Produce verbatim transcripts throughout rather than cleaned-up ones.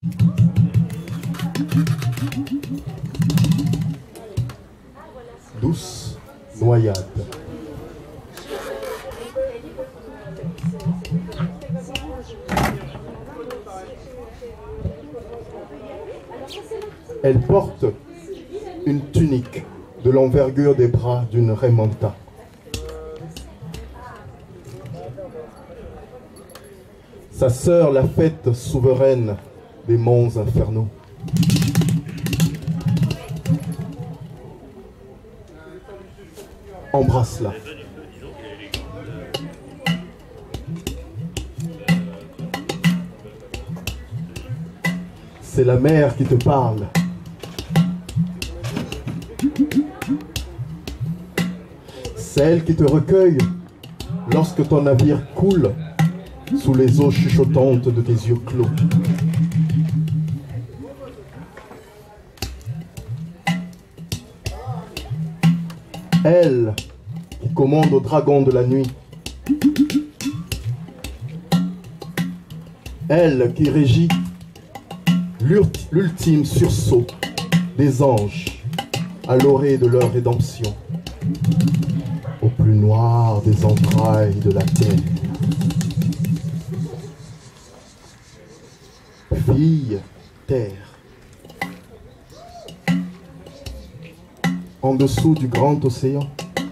Douce noyade. Elle porte une tunique de l'envergure des bras d'une Raymanta. Sa sœur la fête souveraine des monts infernaux. Embrasse-la. C'est la mer qui te parle. Celle qui te recueille lorsque ton navire coule sous les eaux chuchotantes de tes yeux clos. Elle qui commande au dragon de la nuit. Elle qui régit l'ultime sursaut des anges à l'orée de leur rédemption, au plus noir des entrailles de la terre. Fille terre, en dessous du grand océan,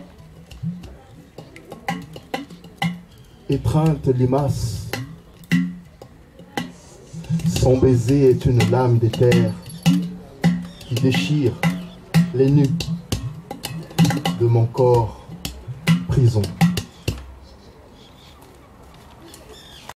étreinte limace, son baiser est une lame d'éther qui déchire les nus de mon corps prison.